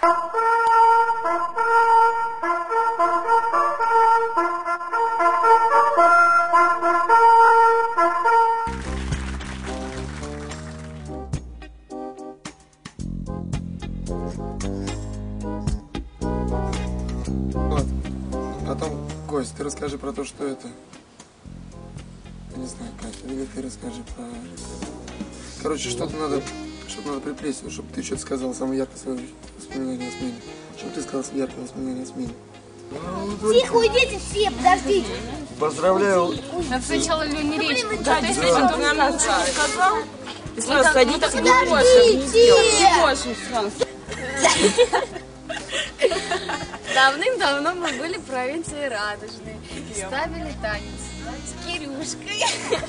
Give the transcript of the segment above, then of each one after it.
Потом, Кость, ты расскажи про то, что это. Я не знаю, Катя, или ты расскажи про... Короче, что-то надо приплесть, чтобы ты что-то сказал самое яркое свое воспоминание о смене. Чтобы ты сказал яркое воспоминание о смене. Тихо, уйдите все, подождите. Поздравляю. Надо сначала не речь. Да, действительно, ты нам сказал. И сразу садитесь, Давным-давно мы были в провинции Радужной. Ставили танец с Кирюшкой.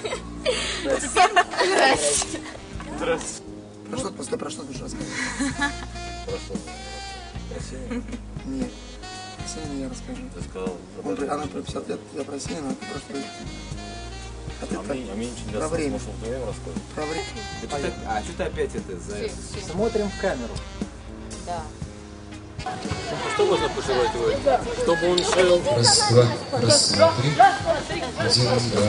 Здрасте. Здравствуйте. Про что ты рассказывать? Про что? Про Сеню? Нет. Про Сеню я расскажу. Ты сказал... Она про 50 лет, я про Сеню, а ты про что? А ты мне очень про интересно, время. может, время рассказать. Про время. А что ты опять это за это? Смотрим в камеру. Да. Что можно пожелать его? Чтобы он шел... Раз, два, три. Один, два,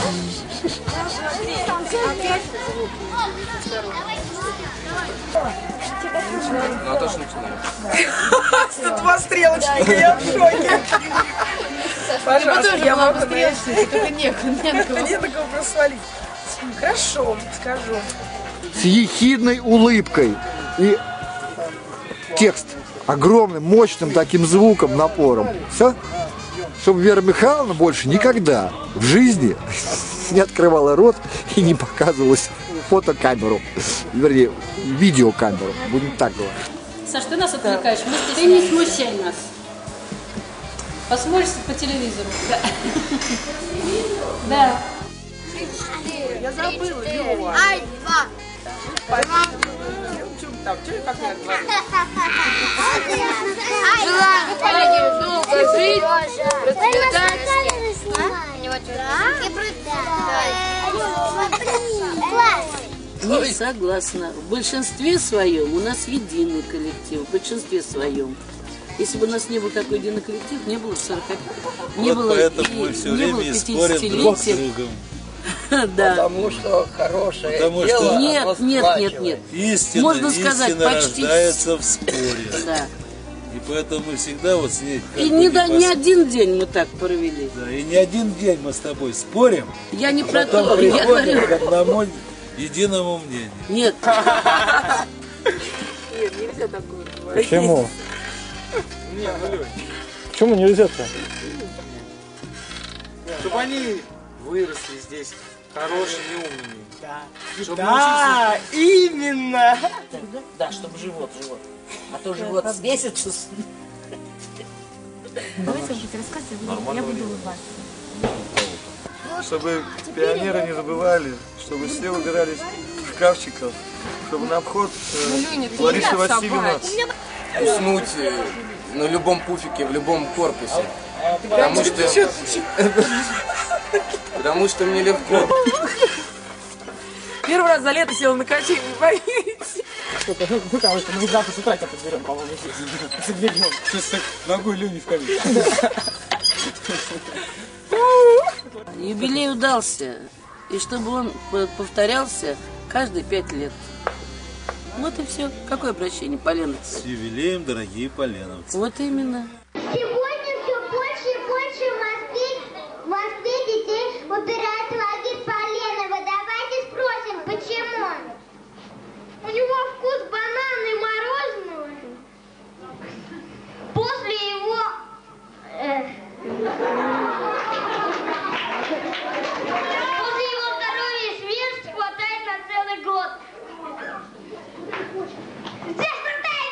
Наташа начинает. Два стрелочника, я в шоке. Пожалуйста, я могу Только не на кого просто свалить. Хорошо, скажу. С ехидной улыбкой. И текст огромным, мощным таким звуком, напором. Все? Чтобы Вера Михайловна больше никогда в жизни не открывала рот и не показывалась в фотокамеру. Вернее, видеокамеру. Будем так говорить. Саш, ты нас отвлекаешь. Ты не смущай нас. Посмотришь по телевизору. Да. Я забыла, Лёва. Ай, два. Там, как я говорю? Желаю долго жить, процветать. Не согласна. В большинстве своем у нас единый коллектив. В большинстве своем. Если бы у нас не был такой единый коллектив, не было 40, не было, поэтому мы все время и спорим друг с другом. Да. Потому что хорошее Потому дело, что... Нет. Истина, Можно сказать, истина почти... рождается в споре. Да. И поэтому мы всегда вот с ней... И не один день мы так провели. Да, и не один день мы с тобой спорим. Я не про потом то, я приходим говорю... к одному единому мнению. Нет. Нет, нельзя такое говорить. Почему? Почему нельзя-то? Чтобы они выросли здесь хорошими, умными. Да. Чтобы Да, именно. Да, чтобы живот. А то живот свесится. Давайте будете рассказывать, я буду улыбаться. Чтобы пионеры не забывали, чтобы все убирались в шкафчиков, чтобы на обход Лариса Васильевна уснуть на любом пуфике, в любом корпусе. Потому что мне легко. Первый раз за лето села на качели, не боитесь? Ну, короче, мы завтра с утра тебя подберем, по-моему, соберем. Что так ногой Лени в камень? Юбилей удался. И чтобы он повторялся каждые 5 лет. Вот и все. Какое обращение, поленовцы? С юбилеем, дорогие поленовцы. Вот именно. Сегодня все больше и больше в Москве детей убирают в лагерь Поленова. Давайте спросим, почему? У него вкус банана и мороженого. После его... После его здоровья и свежести хватает на целый год. Здесь крутая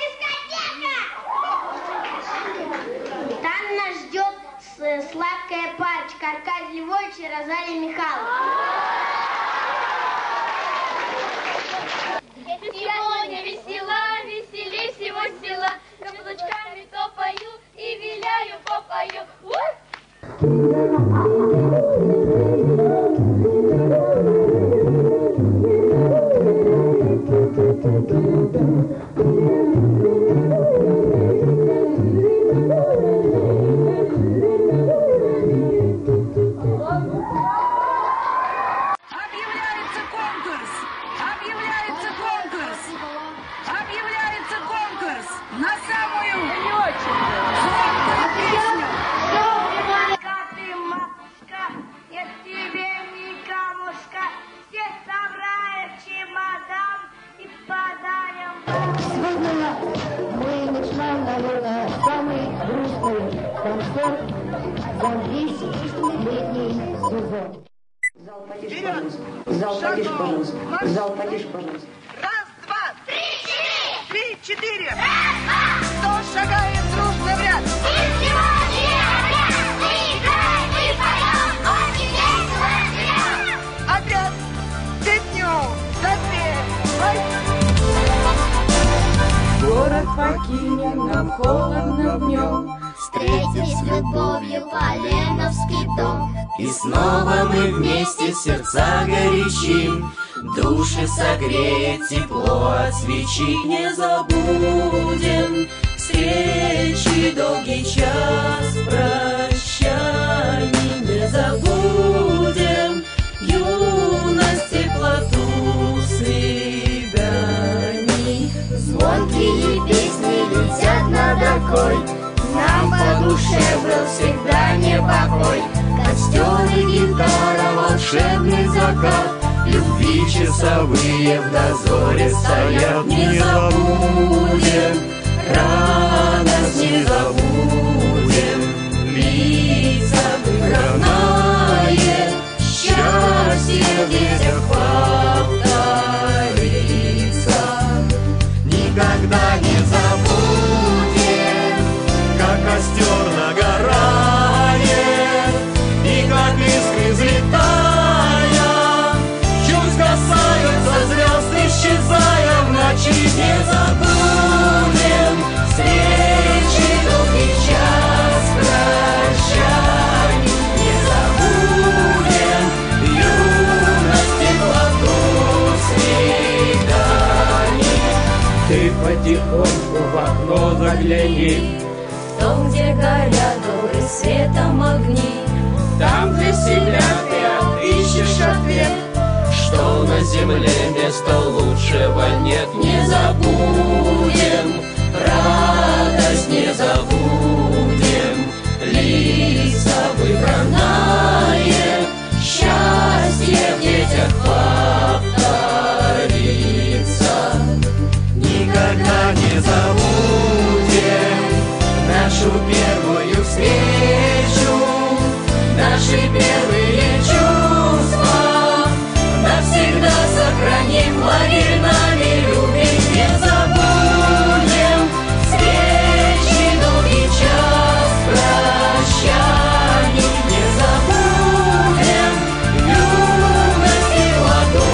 дискотека! Там нас ждет сладкая парочка Аркадий Львович и Розалия Михайловна. Сегодня весела, веселей всего села. Каблучками топаю и виляю попою. спорт за 10-летний суббот. Зал, потише, пожалуйста. Зал, потише, пожалуйста. Зал, потише, пожалуйста. Раз, два, 3, 4. Раз, два. Кто шагает дружно в ряд? И сегодня отряд. Мы играем, мы поем. Очень весело живем. Отряд. Ты днем. Город покинем нам холодно днем, встретим с любовью Поленовский дом. и снова мы вместе сердца горячим, души согреет тепло от свечи. Не забудем встречи, долгий час прощаний, не забудем юность, теплоту свиданий. Звонкие песни летят над окой, нам по душе был всегда непокой. Костер и гитара, волшебный закат, Любви часовые в дозоре стоят. Не забудем радость, не забудем лица, родное счастье в детях повторится. Никогда не забудем, как костер нагорает, и как искры взлетая, чуть касаются звезд, исчезая в ночи. Не забудем встречи, долгий час прощаний, не забудем юность, теплоту свиданий. Ты потихоньку в окно загляни, Там, где горят горы светом огни, там для себя ты отыщешь ответ, что на земле места лучшего нет. Не забудем радость, не забудем лица, выбранное счастье в детях повторится. Никогда не забудем нашу первую встречу, наши первые чувства. Навсегда сохраним, лагерь нами любим. Не забудем встречи, долгий час прощаний, не забудем юность, теплоту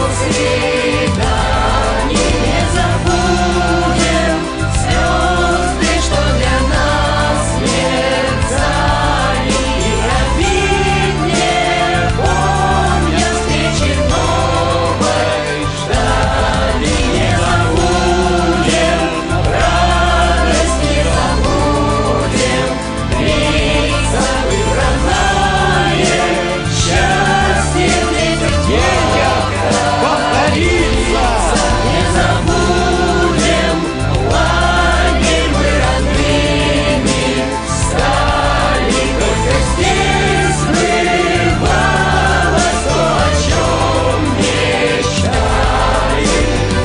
свиданий. Не забудем звезды, что для нас мерцали, и обид не помня встречи новой ждали. Не забудем радость, не забудем лица, выбранное счастье в детях повторится. Не забудем лагерь, мы родными стали, только здесь сбывалось то, о чем мечтали.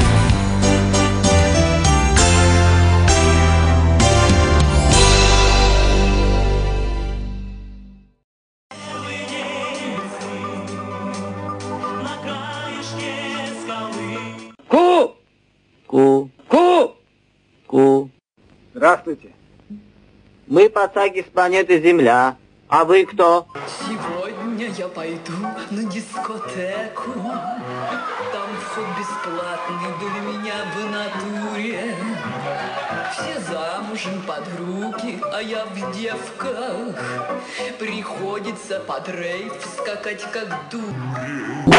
Ку! Ку. Ку! Ку. Здравствуйте. Мы пацаки с планеты Земля. А вы кто? Сегодня я пойду на дискотеку. Там вход бесплатный для меня в натуре. Все замужем подруги, а я в девках. Приходится под рейв скакать как дура.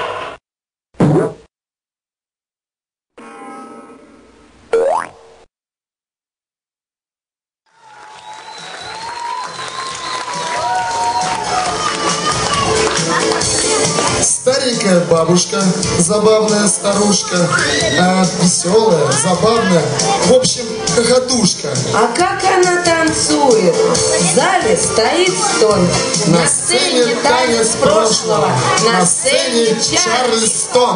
Старенькая бабушка, забавная старушка, веселая, забавная, в общем, хохотушка. А как она танцует? В зале стоит столь. На сцене танец прошлого, на сцене Чарльстон.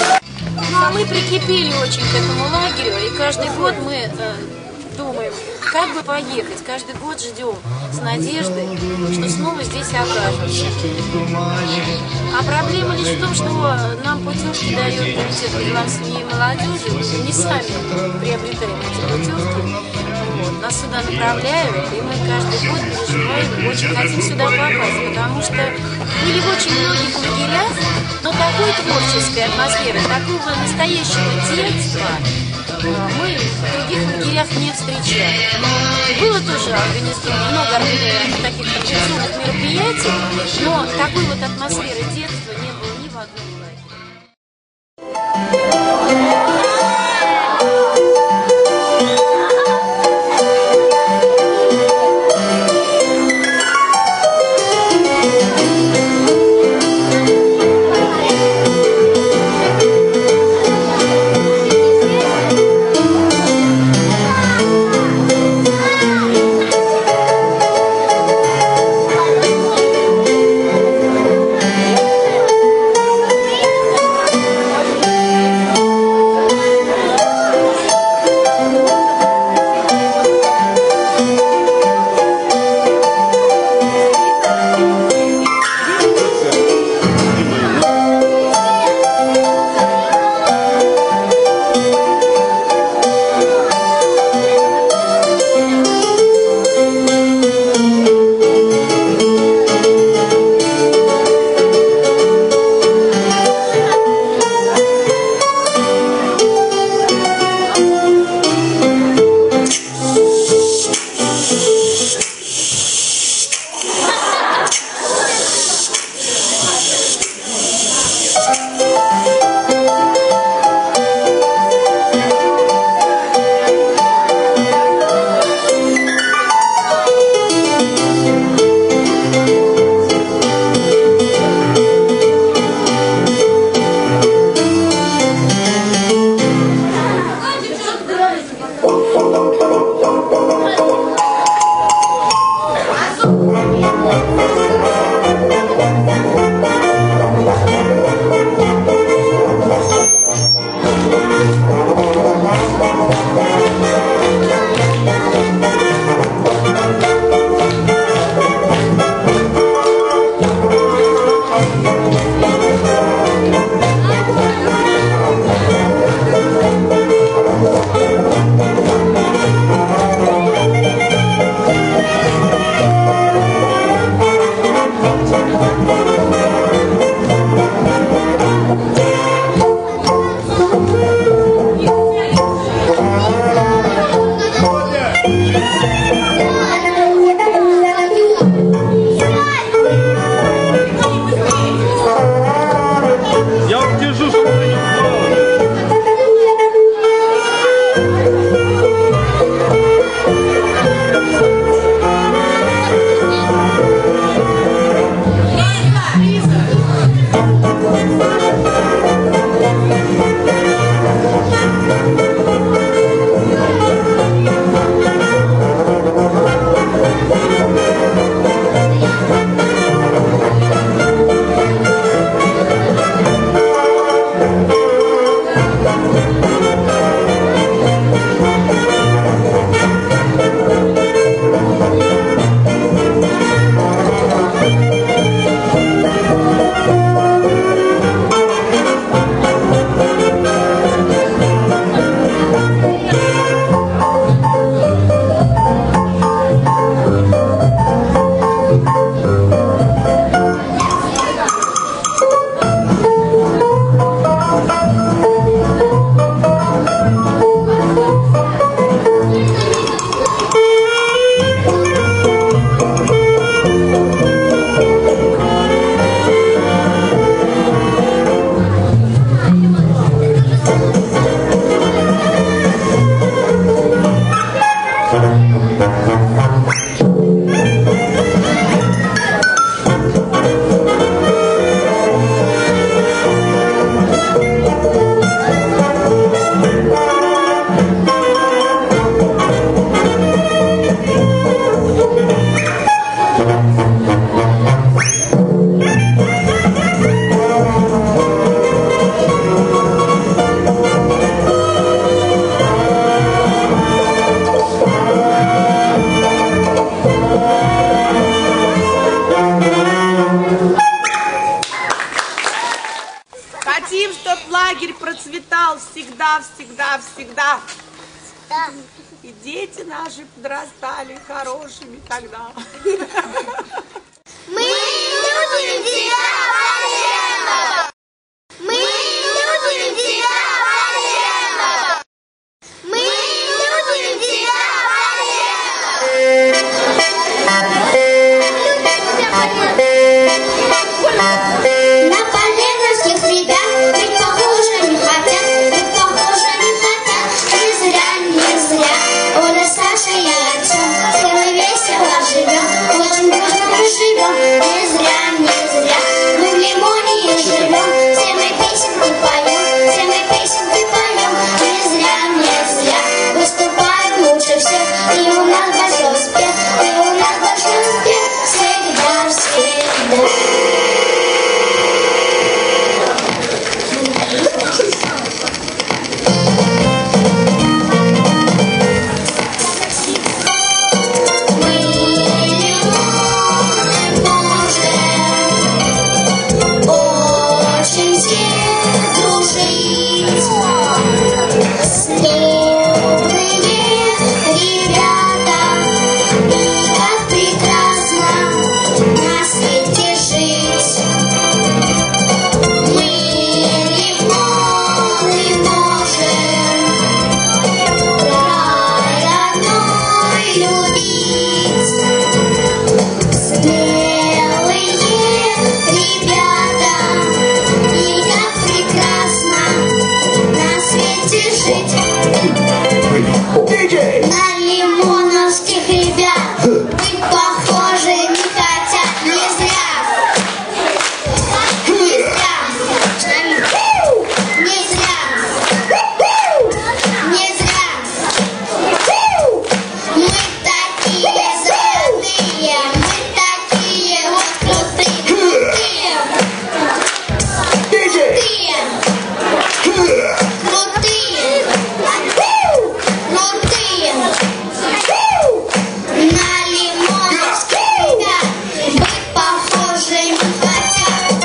Ну, а мы прикипели очень к этому лагерю, и каждый год мы думаем, как бы поехать. Каждый год ждем с надеждой, что снова здесь окажемся. А проблема лишь в том, что нам путевки дает комитет по делам семьи и молодежи. Не сами приобретаем эти путевки. Вот. Нас сюда направляют, и мы каждый год переживаем, очень хотим сюда попасть, потому что были в очень многих лагерях, но такой творческой атмосферы, такого настоящего детства мы в других лагерях не встречали. Было тоже много таких традиционных мероприятий, но такой вот атмосферы детства не было ни в одном лагере. навсегда. Да. И дети наши подрастали хорошими тогда. Мы любим тебя, Валерьянова! Мы любим тебя, Валерьянова! Мы любим тебя, Валерьянова! На поленовских ребят быть похожими хотят, быть похожими хотят. Не зря, не зря, Оля, Саша и Артем, все мы весело живем, очень дружно мы живем. Не зря, не зря, мы в Лимоне живем, все мы песенки поем, все мы песенки поем. Не зря, не зря, выступаем лучше всех, и у нас большой успех, и у нас большой успех, всегда, всегда. На лимоновских ребят быть похожи не хотят, не зря. Не зря. Не зря. Не зря. Мы такие звездные, мы такие вот крутые, крутые. Крутые. Крутые. Крутые. На лимоновских ребят быть похожи не хотят.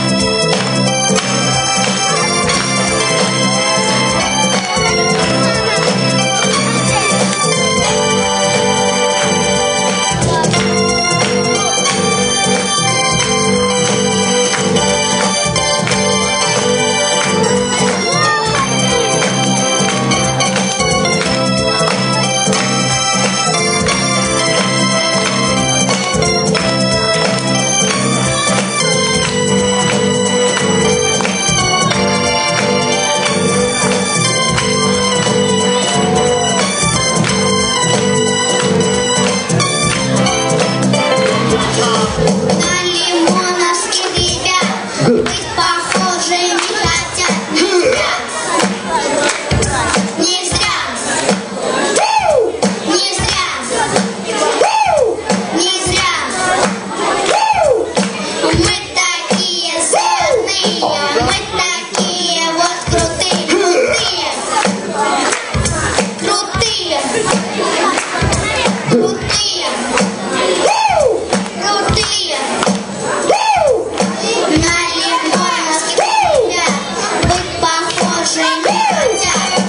На лимоновских ребят быть похожи не хотят, не зря. Не зря. Не зря. Не зря. Мы такие звездные, мы такие вот крутые, крутые. Крутые. Крутые. Крутые. На лимоновских ребят быть похожи не хотят.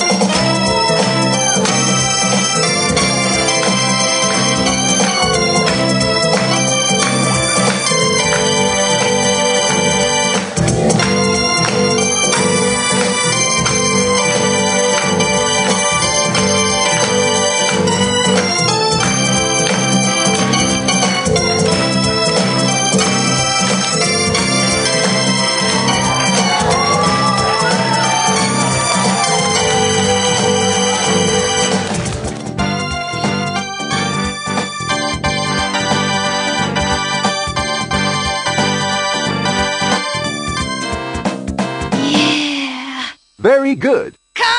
Very good.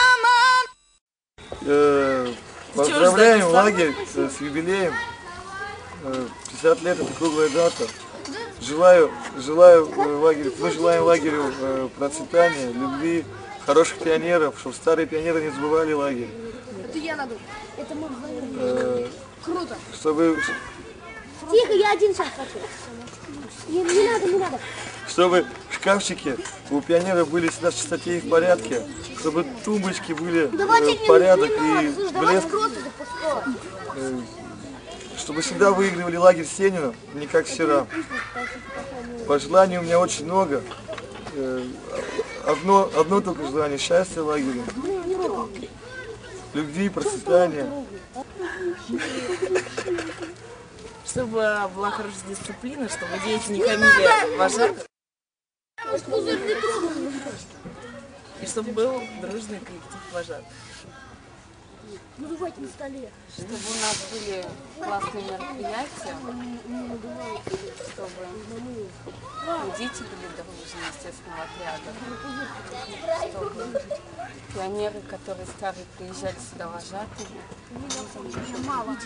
Поздравляем лагерь с юбилеем. 50 лет — это круглая дата. Желаю лагерю, мы желаем лагерю процветания, любви, хороших пионеров, чтобы старые пионеры не забывали лагерь. Это я надо. Это мы вдвоем. Круто. Чтобы... Тихо, я один сейчас хочу. Не надо, не надо. Чтобы в шкафчике у пионеров были всегда в чистоте и в порядке, чтобы тумбочки были порядок и блеск. Чтобы всегда выигрывали лагерь Сенина, не как вчера. Пожеланий у меня очень много. Одно только желание — счастья лагеря, любви, процветания. Чтобы была хорошая дисциплина, чтобы дети не хамили вожатых. И чтобы был дружный коллектив вожатых. Надувайте на столе. Чтобы у нас были классные мероприятия, чтобы дети были дружны, естественно, отряда. Чтобы пионеры, которые старые, приезжали сюда вожатые. Мало.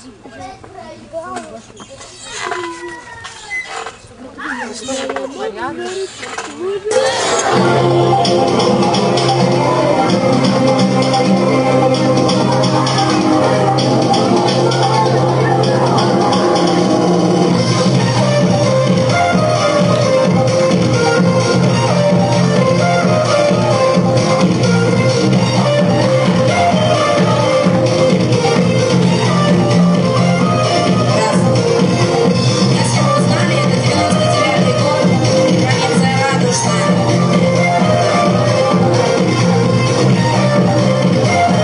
Чтобы был порядок. Радужная.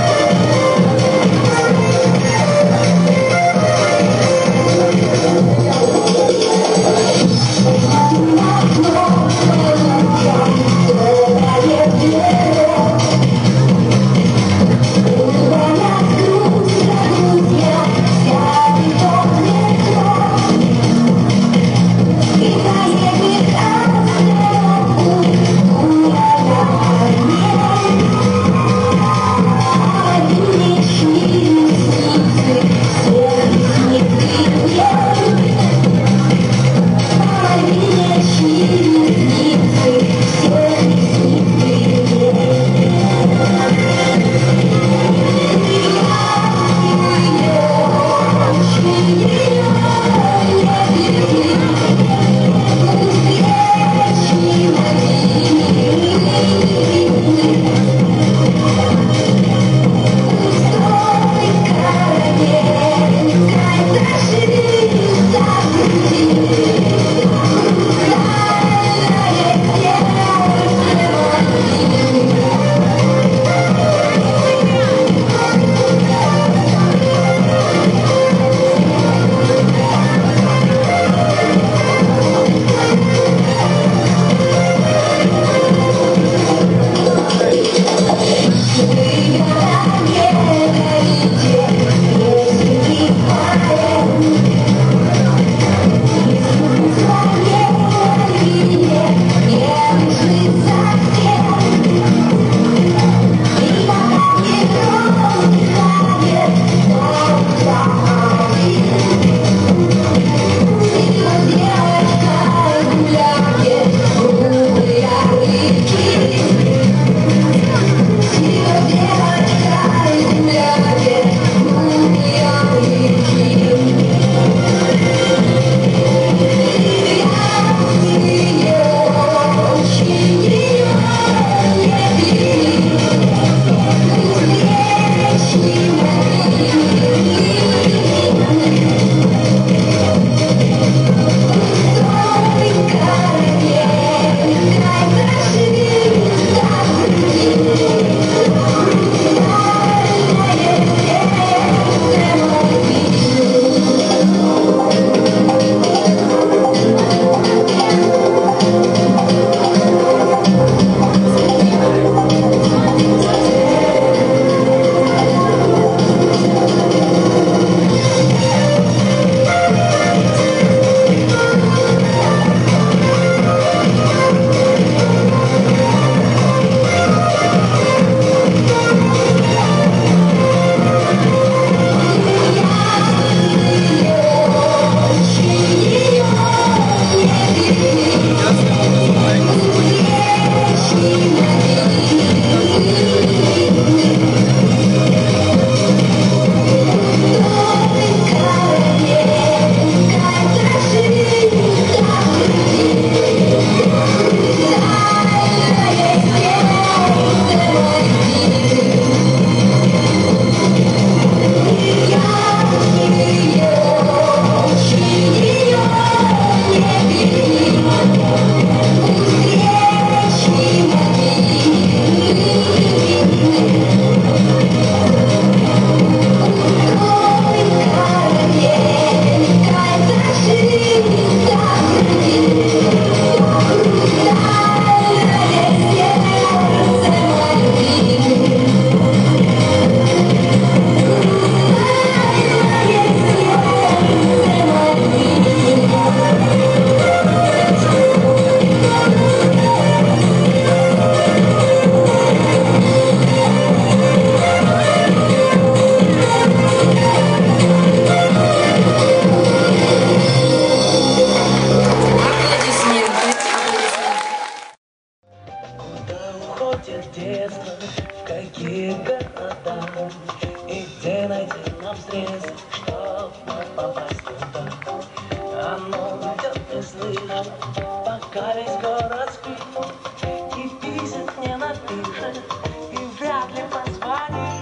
навстречу, чтоб не попасть туда. Оно идет и слышит, пока весь город спит. И писать не напишет, и вряд ли позвонит.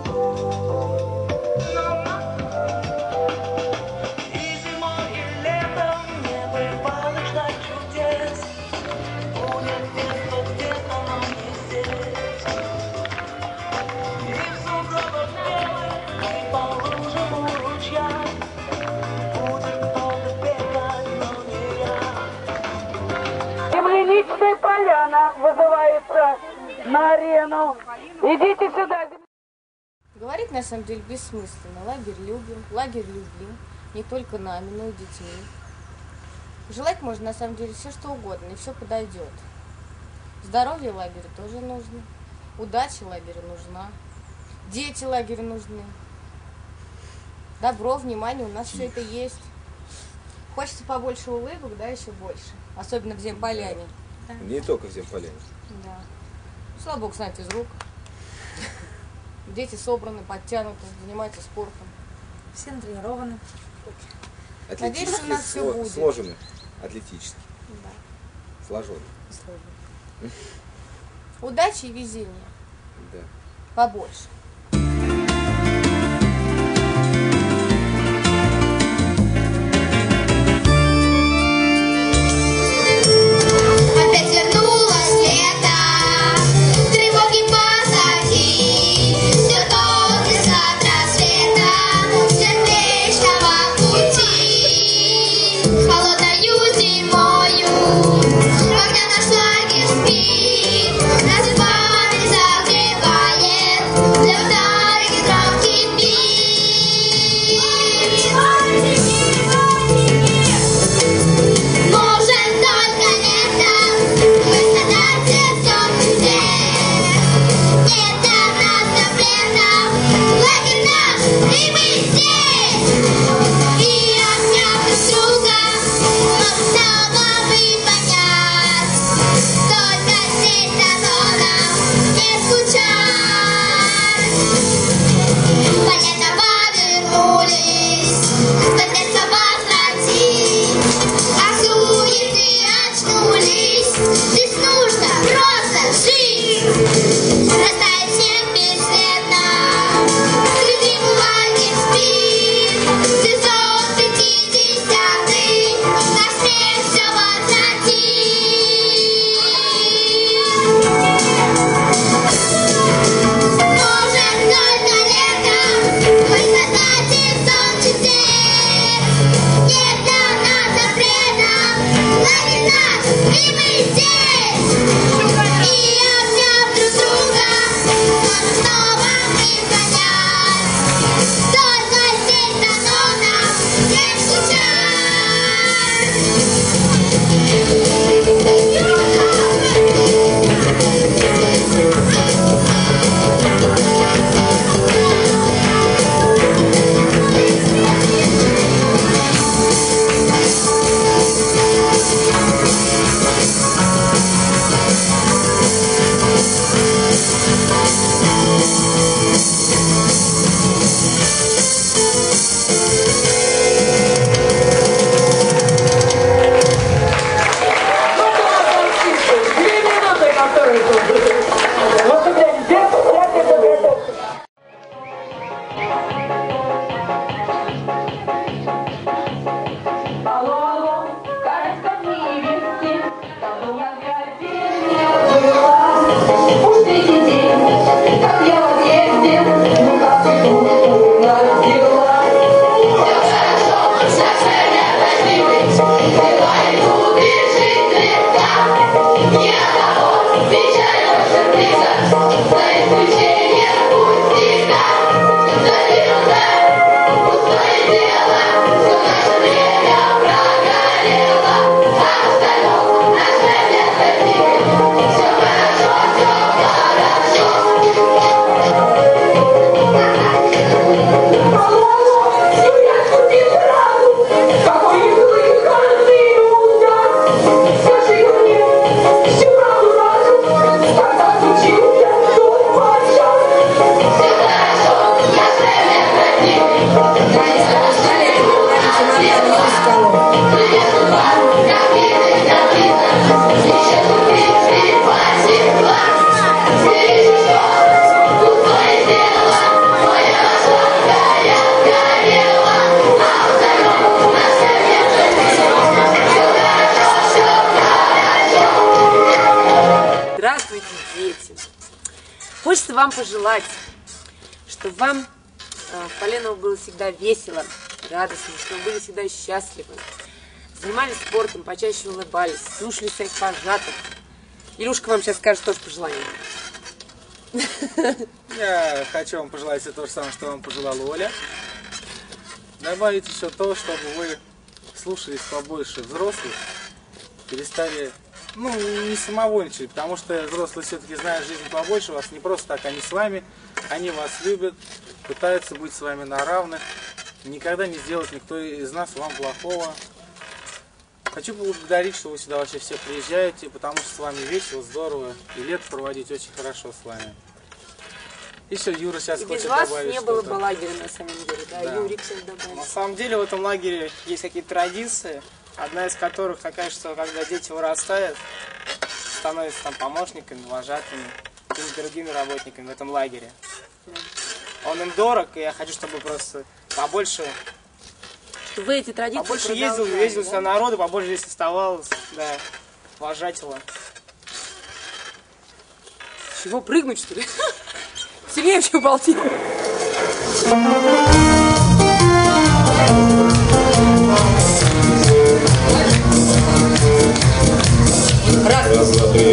И зимой, и летом не бывало ждать чудес. Будет где-то, где-то, но не здесь. И в сугробах белых, и по лужам у ручья будет кто-то бегать, но не я. Земляничная поляна вызывается на арену. Идите сюда. Говорить на самом деле бессмысленно. Лагерь любим, не только нами, но и детьми. Желать можно на самом деле все что угодно, и все подойдет. Здоровье лагеря тоже нужно, удача лагеря нужна, дети лагеря нужны, добро, внимание, у нас все это есть. Хочется побольше улыбок, да, еще больше, особенно в Земполяне. Не только в Земполяне. Да. Слава богу, знать из рук. Дети собраны, подтянуты, занимаются спортом. Все натренированы. Надеюсь, что у нас все будет. Сложены, атлетически. Да. Сложены. Удачи и везения. Да. Побольше. Опять вернулось лето, тревоги позади, все тот же сад рассвета, сердечного пути. Холодною зимою, когда наш лагерь спит, нас с вами согревает. вам пожелать, чтобы вам в Поленово было всегда весело, радостно, чтобы вы были всегда счастливы, занимались спортом, почаще улыбались, слушали своих вожатых. Илюшка вам сейчас скажет тоже пожелание. Я хочу вам пожелать все то же самое, что вам пожелала Оля. Добавить еще то, чтобы вы слушались побольше взрослых, перестали, не самовольничать, потому что взрослые все-таки знают жизнь побольше вас, не просто так, они с вами, они вас любят, пытаются быть с вами на равных, никогда не сделает никто из нас вам плохого. Хочу поблагодарить, что вы сюда вообще все приезжаете, потому что с вами весело, здорово, и лето проводить очень хорошо с вами. Еще Юра сейчас хочет добавить что-то. Без вас не было бы лагеря на самом деле, да, Юрик сейчас добавит. На самом деле в этом лагере есть какие-то традиции, одна из которых такая, что когда дети вырастают, становятся там помощниками, вожатыми, какими-то другими работниками в этом лагере. Он им дорог, и я хочу, чтобы просто побольше... Чтобы вы эти традиции побольше ездил сюда народу, побольше здесь оставалось, да, вожателя. Чего, прыгнуть, что ли? Сильнее всего болти. Раз, два, три.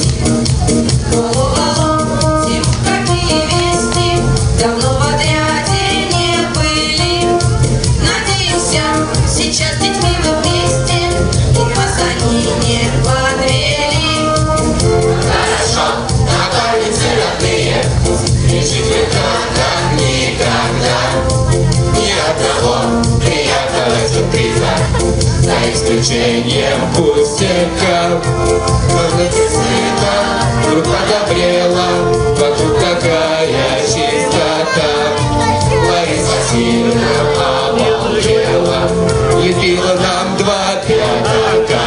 Алло, какие вести? Давно в отряде не были. Надеемся, сейчас с детьми мы вместе, и вас они не подвели. Хорошо, напарницы родные, и жить легко, как никогда. Ни одного приятного сюрприза, за исключением пустяка. Комнате сыта, вдруг подобрела, вокруг такая чистота. Лариса сильно обалдела, лепила нам 2 пятака.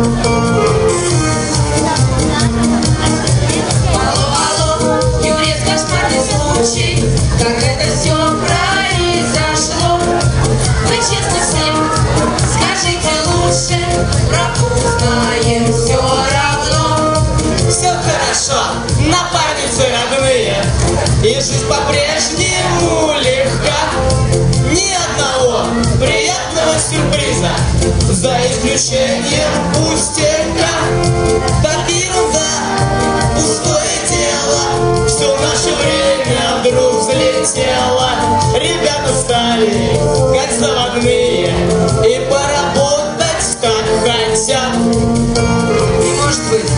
Алло, Юрец, кошмарный случай, как это все произошло. Вы честно всем скажите лучше, пропускаем все равно. Все хорошо, напарницы родные, и жизнь по-прежнему легка. Ни одного приятного сюрприза, за исключением пустяка. Так ерунда, пустое дело, все наше время вдруг взлетело. Ребята стали как заводные и поработать как хотят. И может быть...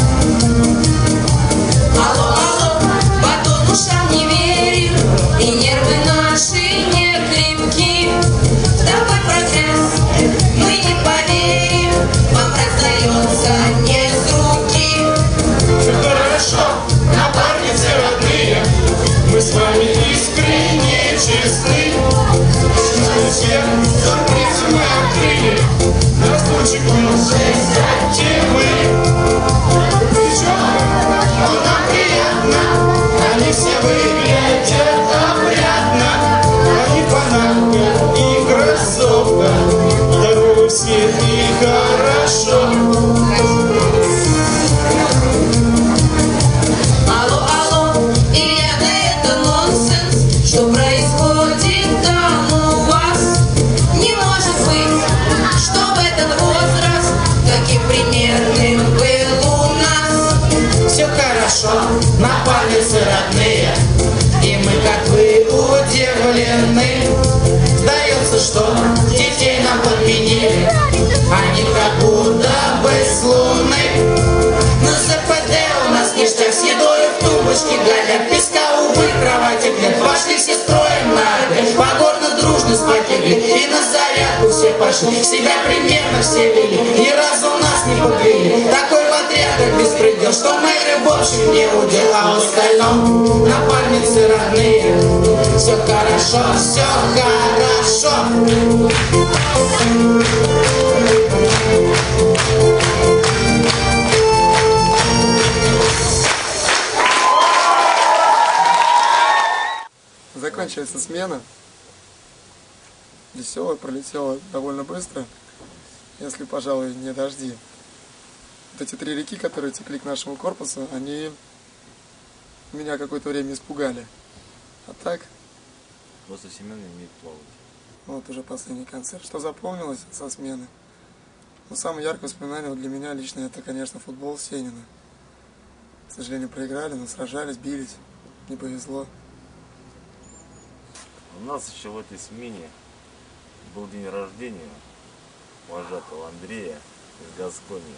Алло, батон ушам не верю, и нервы наши не крепки. В такой прогресс мы не поверим, вам раздается не с руки. Все хорошо, напарницы родные, мы с вами искренне честны. Все сюрприз мы открыли, раскручик был 6 октябрь. Но нам приятно, они все выглядят обрядно. Они панамка и кроссовка, здоровы все и хорошо. Алло, Илья, да это нонсенс, что происходит там у вас? Не может быть, чтобы этот возраст таким примерным был у нас. Все хорошо, напарницы родные, и мы как бы удивлены. Сдается, что детей нам подменили, они как будто бы с луны. На ЗПД у нас ништяк с едой в тумбочке, галя песка, увы, кровати нет. Пошли все строим на погорно дружно спать легли, и на зарядку все пошли, себя примерно все вели, ни разу нас не подвели. Такой в отрядах беспредел, что мы в общем не удел, а в остальном напарницы родные. Все хорошо, все хорошо. Заканчивается смена. Веселая, пролетела довольно быстро, если, пожалуй, не дожди. Вот эти 3 реки, которые текли к нашему корпусу, они меня какое-то время испугали. А так, Просто Семен умеет плавать. вот уже последний концерт. Что запомнилось со смены? Ну, самое яркое воспоминание вот для меня лично это, конечно, футбол Сенина. К сожалению, проиграли, но сражались, бились. Не повезло. У нас еще в этой смене был день рождения вожатого Андрея из Гасконии.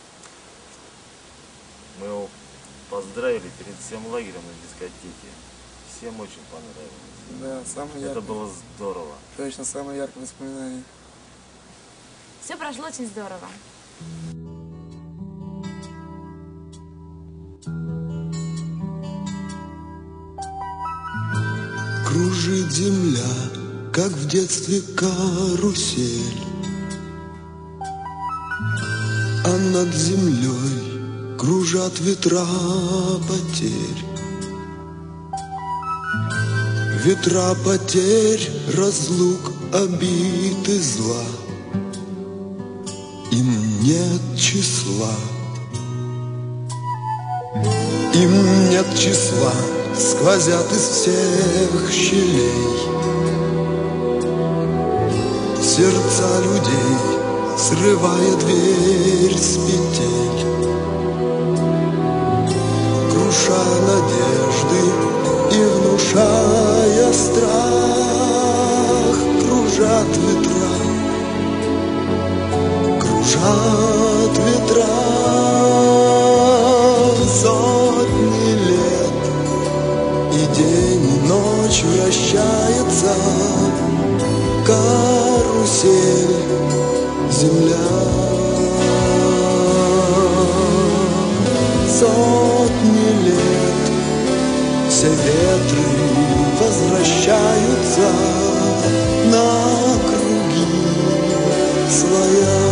Мы его поздравили перед всем лагерем на дискотеке. Всем очень понравилось. Да, самое яркое. Это было здорово. Точно, самое яркое воспоминание. Все прошло очень здорово. Кружит земля, как в детстве карусель, а над землей кружат ветра потерь. Ветра потерь, разлук, обид и зла. Им нет числа. Им нет числа, сквозят из всех щелей сердца людей, срывая дверь с петель, крушая надежды и внушая страх. Кружат ветра, кружат ветра. Сотни лет, и день, и ночь вращается карусель, земля. Сотни лет, все ветры возвращаются на круги своя.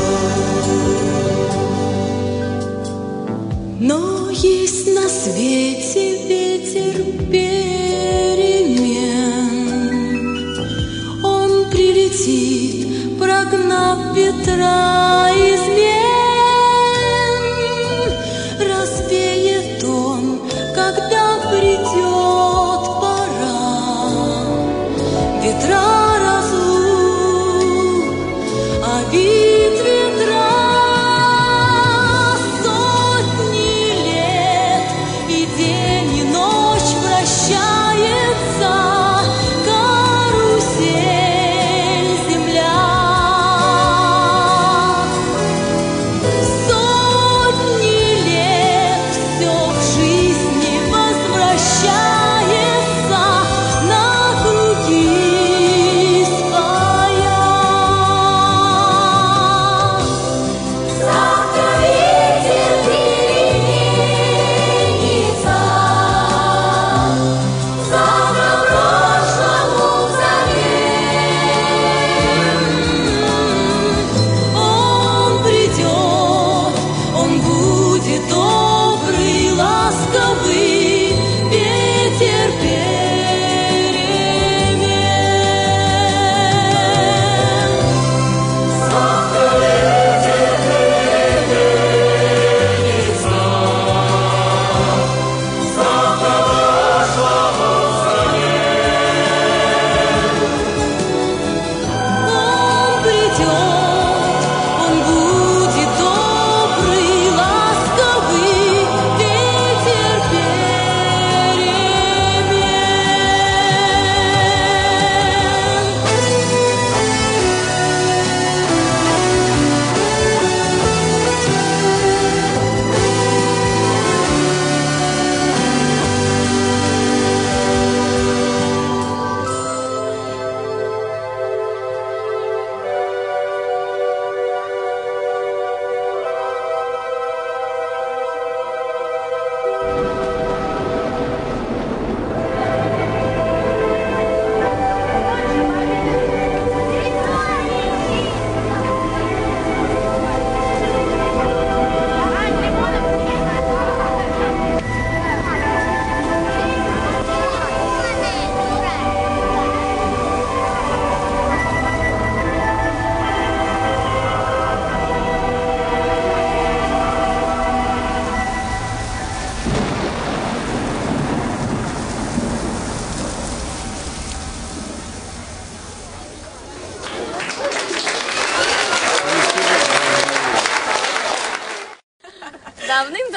Но есть на свете ветер перемен. Он прилетит, прогнав ветра измен. Развеет он, когда придет пора. Ветра разлук, обид ветра.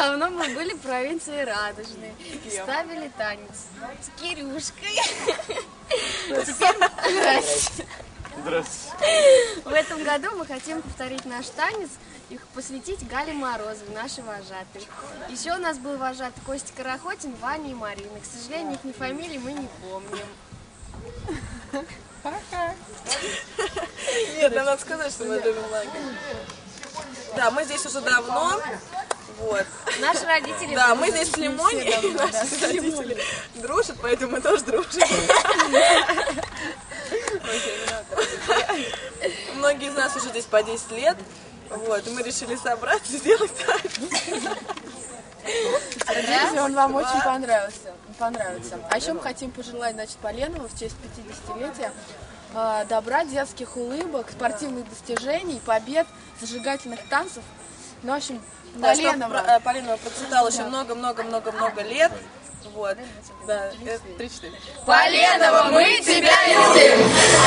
давно мы были в провинции Радужной и ставили танец с Кирюшкой. Здрасте. В этом году мы хотим повторить наш танец и посвятить Гале Морозовой, нашей вожатой. Еще у нас был вожатый Костя Карахотин, Ваня и Марина. К сожалению, их фамилии мы не помним. Нет, нам надо сказать, что мы любим лагерь. Да, мы здесь уже давно. Вот. Наши родители... Да, мы здесь с Лимони, и наши родители дружат, поэтому мы тоже дружим. Многие из нас уже здесь по 10 лет. Вот, и мы решили собраться и сделать танец. Надеюсь, он вам очень понравится. А еще мы хотим пожелать, значит, Поленову в честь 50-летия добра, детских улыбок, спортивных достижений, побед, зажигательных танцев. Ну, в общем, да, Поленова процветала еще много-много-много-много лет. Вот. Да, 3-4. Поленова, мы тебя любим!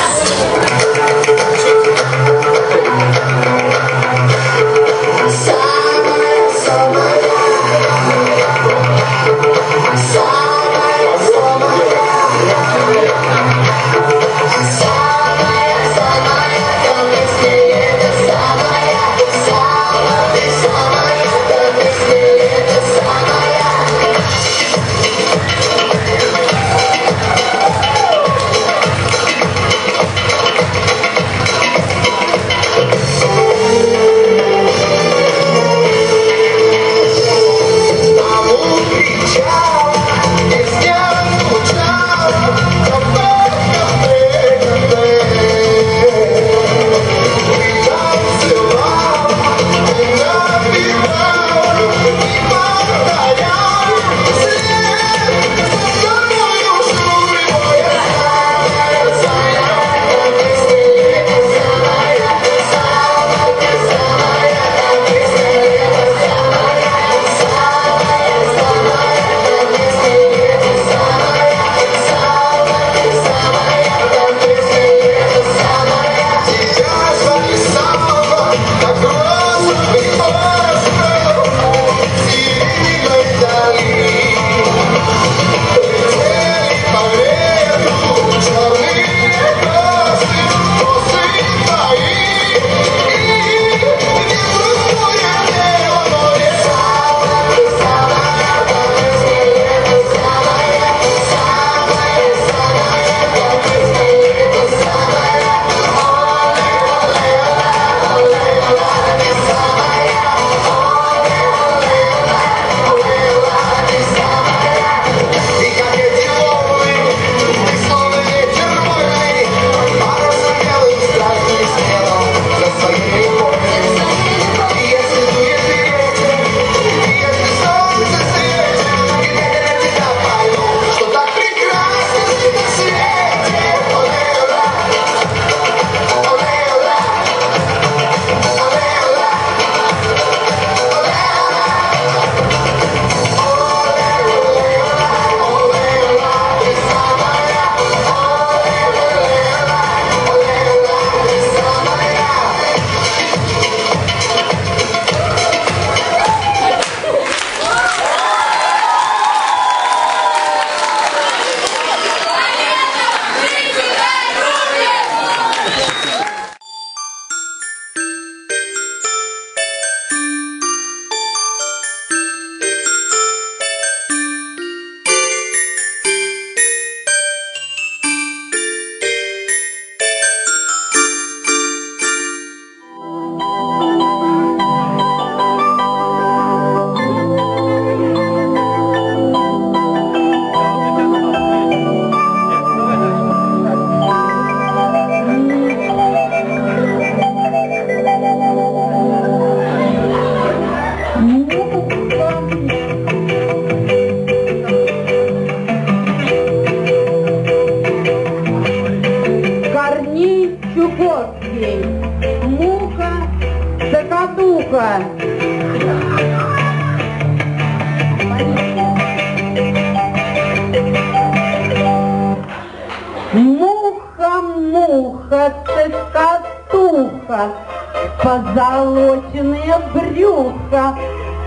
Муха, цикатуха, позолоченное брюхо,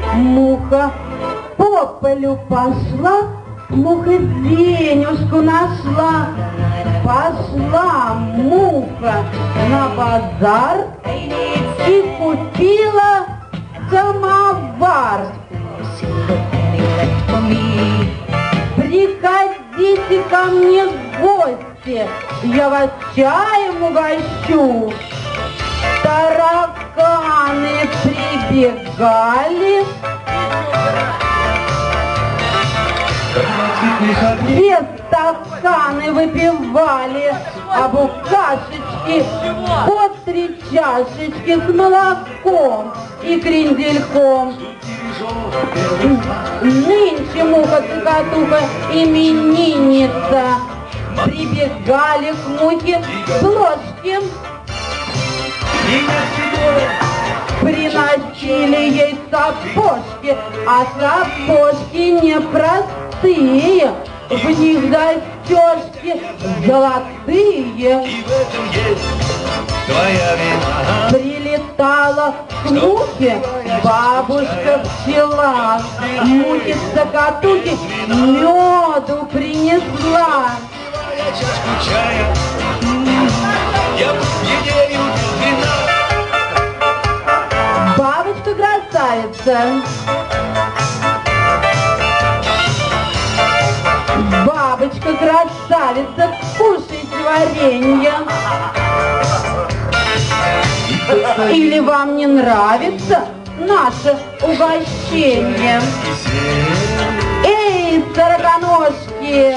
Муха по полю пошла, муха денежку нашла. Пошла муха на базар и купила самовар. Приходите ко мне в гости, я вас чаем угощу. Тараканы прибегали, все стаканы выпивали, а букашечки по 3 чашечки с молоком и крендельком. Нынче муха-цокотуха именинница, прибегали к мухе с ложки, приносили ей сапожки, а сапожки непростые, в них застежки золотые. Прилетала к мухе бабушка пчела, мухе-цокотухе меду принесла. Бабочка-красавица, бабочка-красавица, кушайте варенье. Или вам не нравится наше угощение? Эй, сороконожки,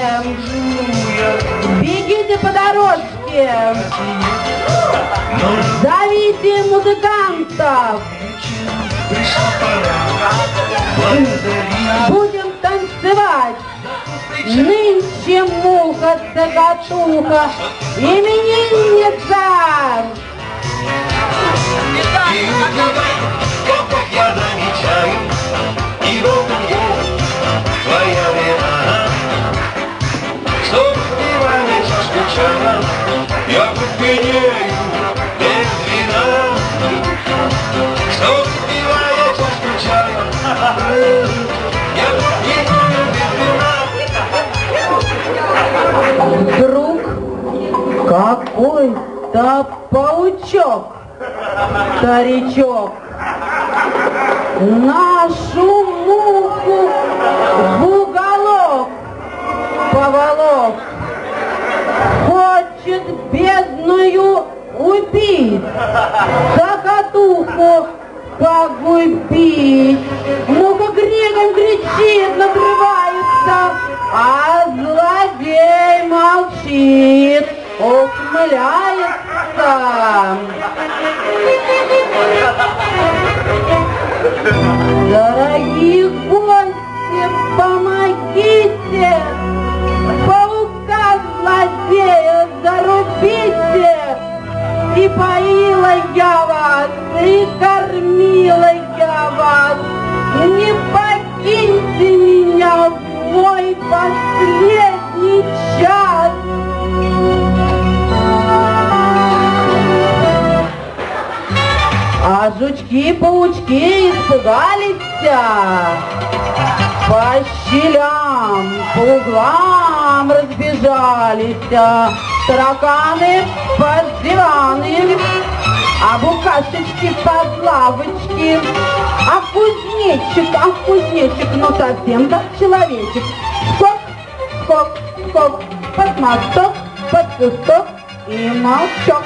бегите по дорожке, зовите музыкантов, будем танцевать. Нынче муха-цокотуха именинница. Я замечаю, и вот твоя вина, что выпивая чашку чая, я попьянею без вина. Что выпивая чашку чая, я попьянею без вина. Вдруг какой-то паучок, старичок, нашу муху в уголок поволок, хочет бедную убить, цокотуху погубить. Муха криком кричит, надрывается, а злодей молчит, ухмыляется. Дорогие гости, помогите, паука злодея зарубите. И поила я вас, и кормила я вас, не покиньте меня в мой последний час. А жучки-паучки испугались, по щелям, по углам разбежались, тараканы под диваны, а букашечки под лавочки, а кузнечик, ну совсем как человечек. Скок, скок, скок, под мосток, под кусток и молчок.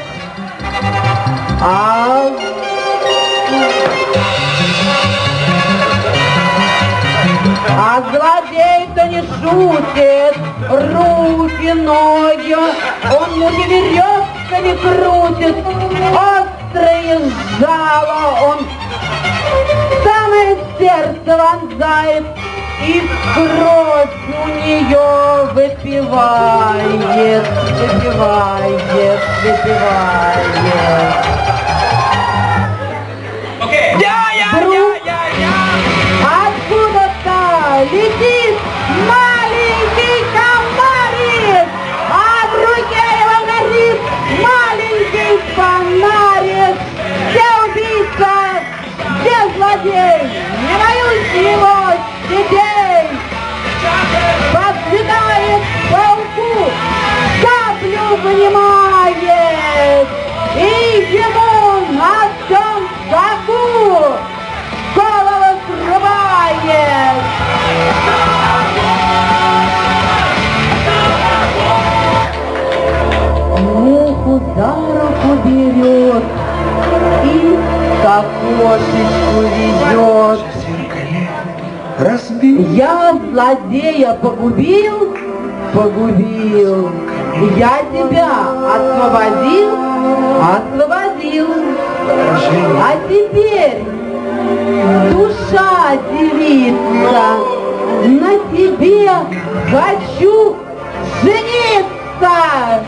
А злодей-то не шутит, руки, ноги, он мухи веревками крутит, острые жало он в самое сердце вонзает и кровь у нее выпивает, выпивает, выпивает. Откуда-то летит маленький комарик, а в руке его горит маленький фонарик. Где убийца, где злодей? Не боюсь руку за руку берет и к окошечку ведет. Я злодея погубил, погубил. Я тебя освободил, освободил. А теперь душа девица, на тебе хочу жениться.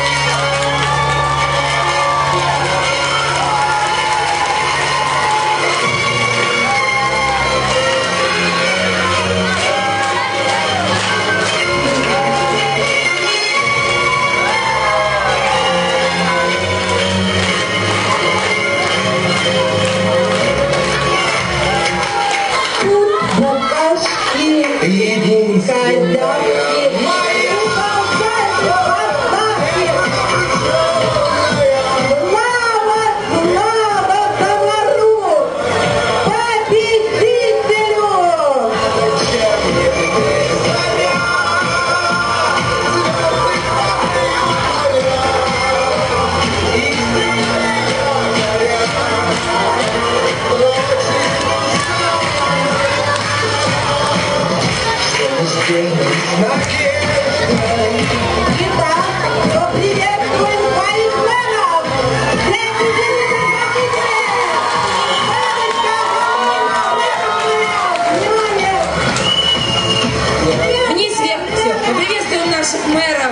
Вниз вверх все. Поприветствуем наших мэров.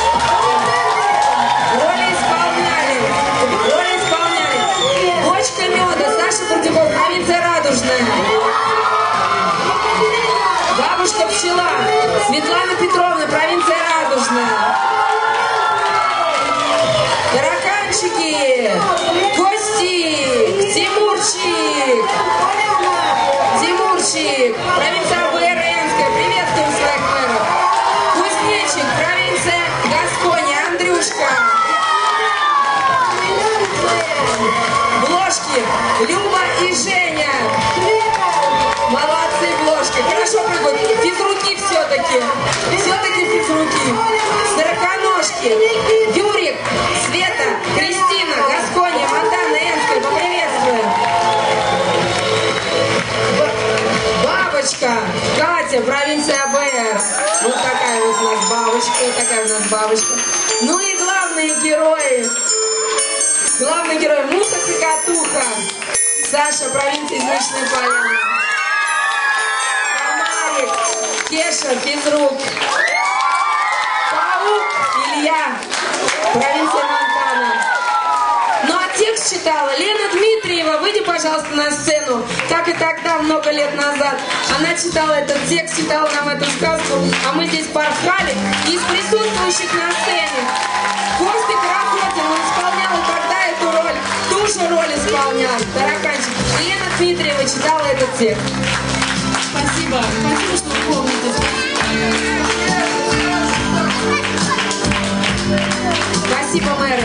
Роли исполняли. Бочка меда. Саша Бурдюков, провинция Радужная. Бабушка пчела. Светлана Петровна, провинция Радужная. Тараканчики. Костик. Тимурчик. Провинция Буренская. Приветствуем своих мэров. Кузнечик. Провинция Гаскония. Андрюшка. Бложки. Люба и Женя. Молодцы, Бложки. Хорошо прыгают. Физруки все-таки. Все-таки физруки. Сороконожки. Юрик. Света. Кристина. Гаскония. Монтана. Энская. Поприветствуем. Бабочка. Катя. Провинция АБР. Вот такая вот у нас бабочка. Ну и главные герои. Муха Цикатуха. Саша, провинция Излучная Поляна. Комарик. Кеша, физрук. Паук. Илья. Провинция Монтана. Ну а текст читала Лена Дмитриева. Выйди, пожалуйста, на сцену. Так и тогда, много лет назад. Она читала этот текст, читала нам эту сказку. А мы здесь порхали. Из присутствующих на сцене Костик Рахотин, он исполнял и тогда эту роль. Ту же роль исполнял. Тараканчик. Лена Дмитриева читала этот текст. Спасибо. Спасибо, что вы помните. Спасибо, мэры.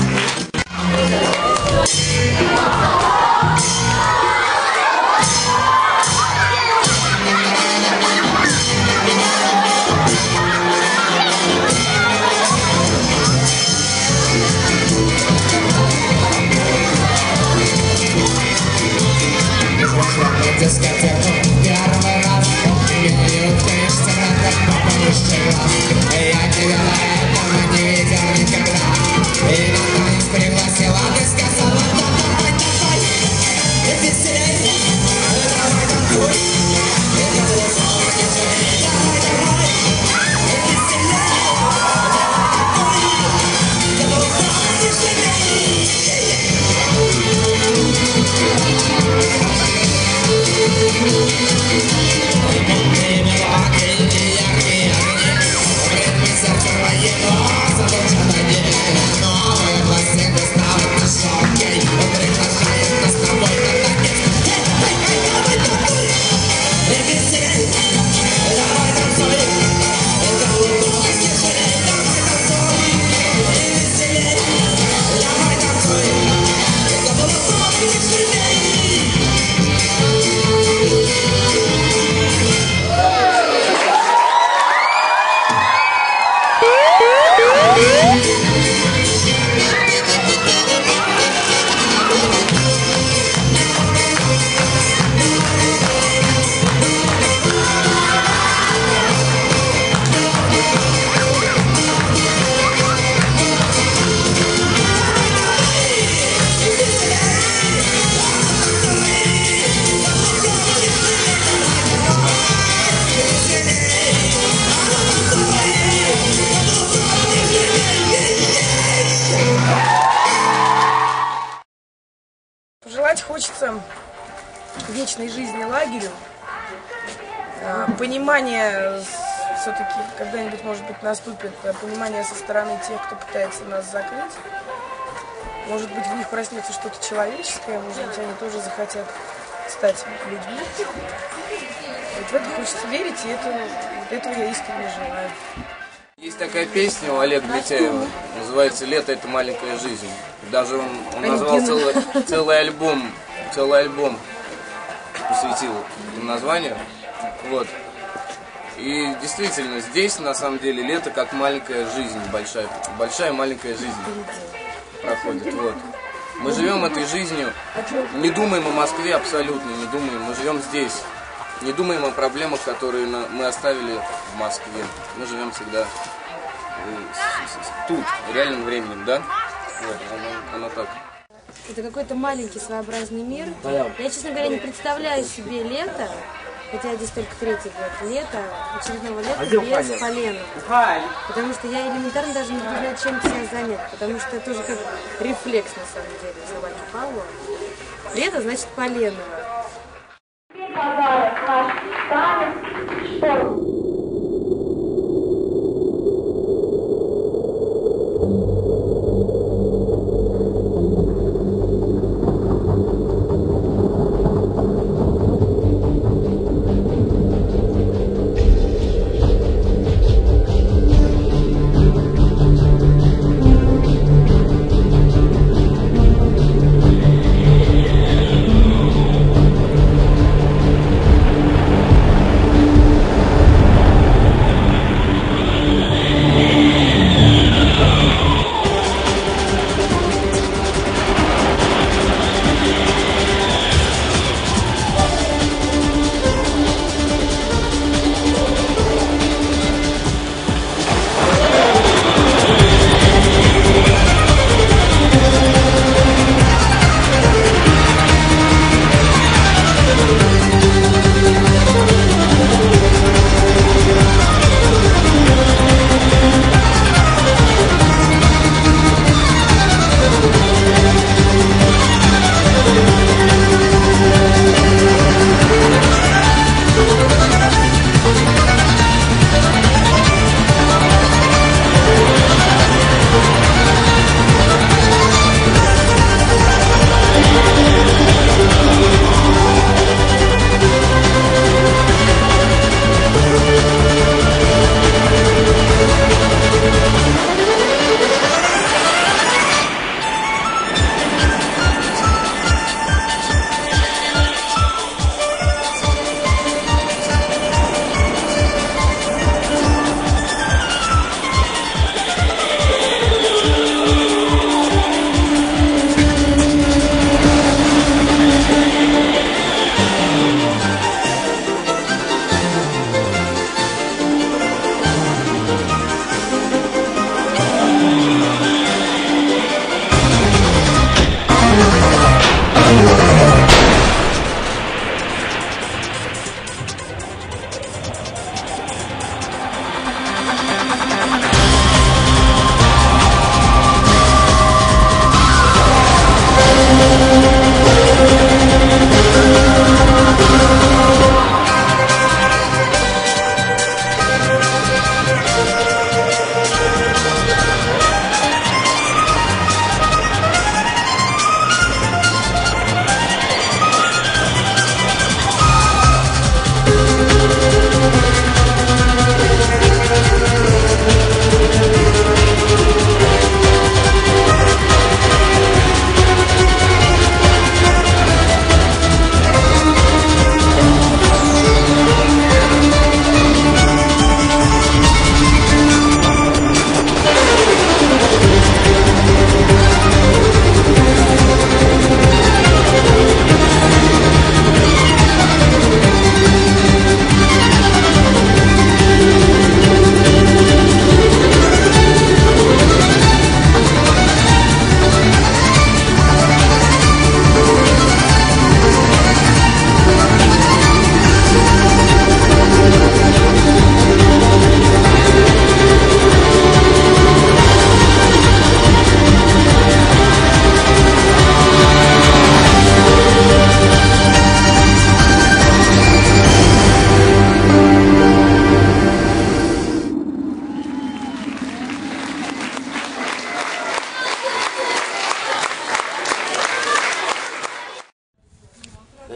Дискотеку первый раз и уткнешься в этот попадущий глаз. Я тебя до этого не видел никогда. И на танец пригласила, ты сказала, давай, хочется вечной жизни лагерю, понимание все-таки когда-нибудь, может быть, наступит, понимание со стороны тех, кто пытается нас закрыть. Может быть, в них проснется что-то человеческое, может быть, они тоже захотят стать людьми. Вот в это хочется верить, и этого я искренне желаю. Есть такая песня у Олега Митяева, называется «Лето – это маленькая жизнь». Даже он назвал целый альбом посвятил названию. Вот. И действительно, здесь на самом деле лето как маленькая жизнь, большая маленькая жизнь проходит. Вот. Мы живем этой жизнью, не думаем о Москве абсолютно, не думаем, мы живем здесь. Не думаем о проблемах, которые мы оставили в Москве. Мы живем всегда тут, реальным временем, да? Вот, оно так. Это какой-то маленький своеобразный мир. Я, честно говоря, не представляю себе лето, хотя здесь только 3-й год, лето, очередного лета без полена. Потому что я элементарно даже не буду знать, чем себя занять, потому что это тоже как рефлекс, на самом деле, Собаки Павлова. Лето значит полено. Подарок наш танец, что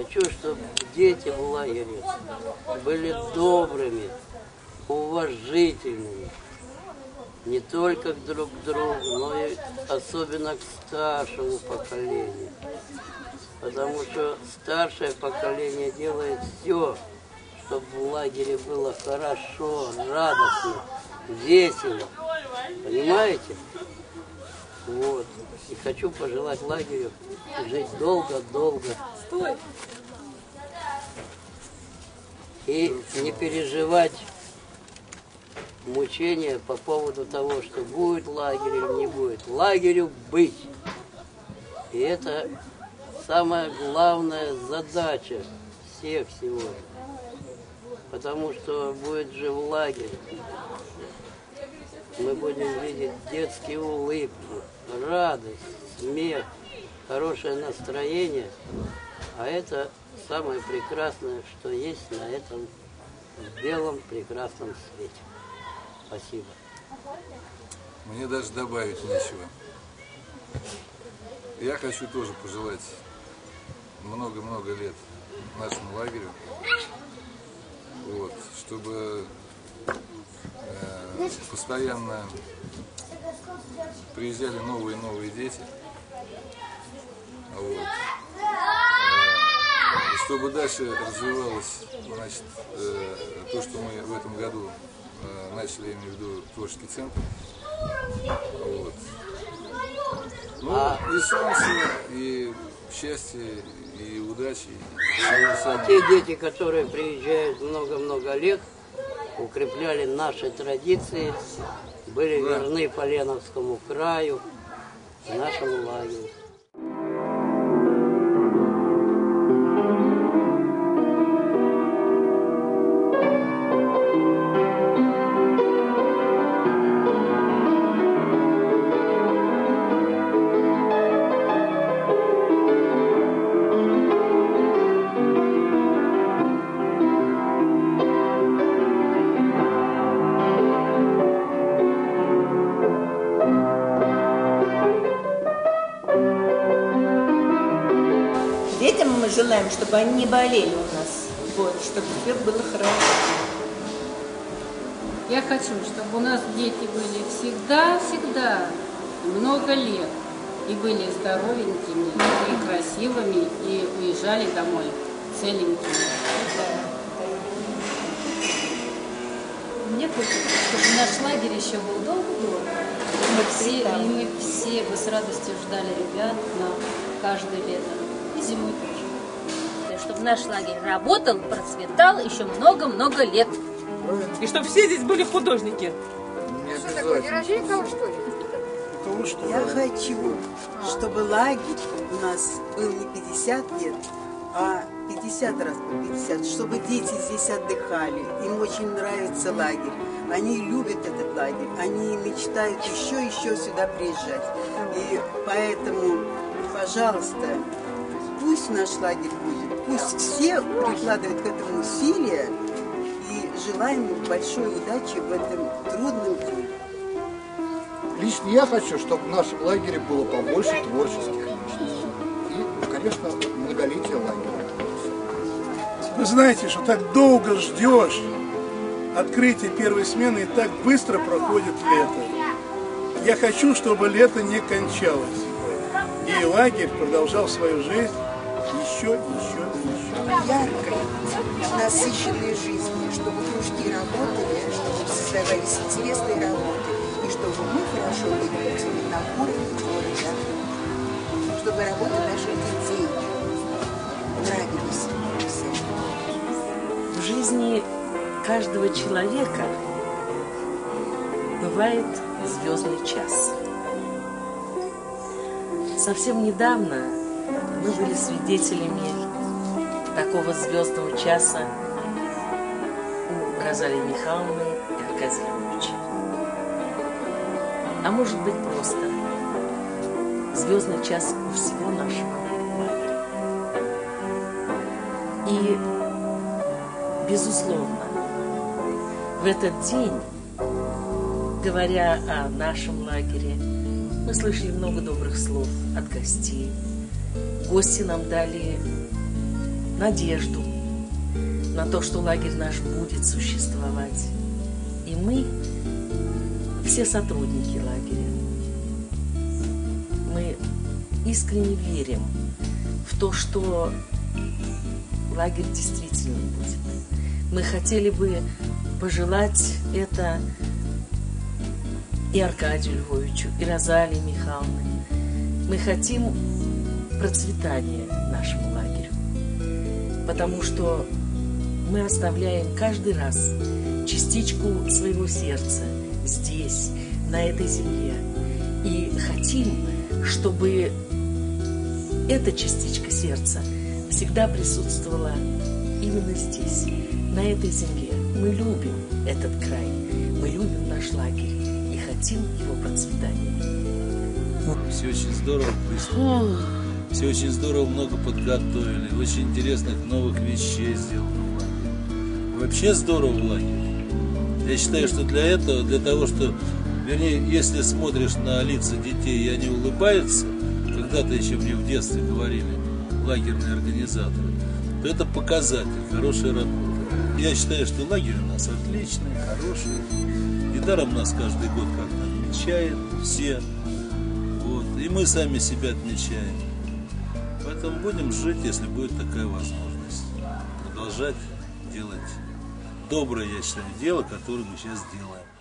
хочу, чтобы дети в лагере были добрыми, уважительными. Не только друг к другу, но и особенно к старшему поколению. Потому что старшее поколение делает все, чтобы в лагере было хорошо, радостно, весело. Понимаете? Вот. И хочу пожелать лагерю жить долго-долго. И не переживать мучения по поводу того, что будет лагерь или не будет. Лагерю быть. И это самая главная задача всех сегодня. Потому что будет же в лагере. Мы будем видеть детские улыбки, радость, смех, хорошее настроение. А это самое прекрасное, что есть на этом белом прекрасном свете. Спасибо. Мне даже добавить нечего. Я хочу тоже пожелать много-много лет нашему лагерю, вот, чтобы постоянно приезжали новые и новые дети, вот, чтобы дальше развивалось, значит, то, что мы в этом году начали, я имею в виду, творческий центр. Вот. Ну, и солнце, и счастье, и удачи. А те дети, которые приезжают много-много лет, укрепляли наши традиции, были верны Поленовскому краю, нашему лагерю. Детям мы желаем, чтобы они не болели у нас, вот, чтобы все было хорошо. Я хочу, чтобы у нас дети были всегда много лет, и были здоровенькими, и красивыми, и уезжали домой целенькими. Мне хочется, чтобы наш лагерь еще был долго-долго. И мы все бы с радостью ждали ребят на каждое лето. И зимой тоже. Чтобы наш лагерь работал, процветал еще много-много лет. И чтобы все здесь были художники. Что такое, день рождения кого, что ли? Я хочу, чтобы лагерь у нас был не 50 лет, а 50 раз по 50, чтобы дети здесь отдыхали. Им очень нравится лагерь. Они любят этот лагерь. Они мечтают еще сюда приезжать. И поэтому, пожалуйста, пусть наш лагерь будет. Пусть все прикладывают к этому усилия. И желаем им большой удачи в этом трудном деле. Лично я хочу, чтобы в нашем лагере было побольше творческих личностей. И, конечно, многолетие лагеря. Вы знаете, что так долго ждешь открытия первой смены, и так быстро проходит лето. Я хочу, чтобы лето не кончалось. И лагерь продолжал свою жизнь еще. Яркой, насыщенной жизнью, чтобы кружки работали, чтобы создавались интересные работы, и чтобы мы хорошо выглядели на уровне города, чтобы работы наших детей нравились всем. В жизни каждого человека бывает звездный час. Совсем недавно мы были свидетелями такого звездного часа у Розалии Михайловны и Аркадия Львовича. А может быть просто звездный час у всего нашего лагеря. И, безусловно, в этот день, говоря о нашем лагере, мы слышали много добрых слов от гостей. Гости нам дали надежду на то, что лагерь наш будет существовать. И мы, все сотрудники лагеря, мы искренне верим в то, что лагерь действительно будет. Мы хотели бы пожелать это и Аркадию Львовичу, и Розалии Михайловне. Мы хотим процветания нашему лагерю, потому что мы оставляем каждый раз частичку своего сердца здесь, на этой земле. И хотим, чтобы эта частичка сердца всегда присутствовала именно здесь, на этой земле. Мы любим этот край, мы любим наш лагерь и хотим его процветания. Все очень здорово приступили. Все очень здорово, много подготовили. Очень интересных новых вещей сделано в лагере. Вообще здорово в лагере. Я считаю, что для этого, для того, что, вернее, если смотришь на лица детей, и они улыбаются, когда-то еще мне в детстве говорили лагерные организаторы, то это показатель хорошей работы. Я считаю, что лагерь у нас отличный, хороший. Недаром нас каждый год как-то отмечают все. Вот. И мы сами себя отмечаем. Поэтому будем жить, если будет такая возможность. Продолжать делать доброе, я считаю, дело, которое мы сейчас делаем.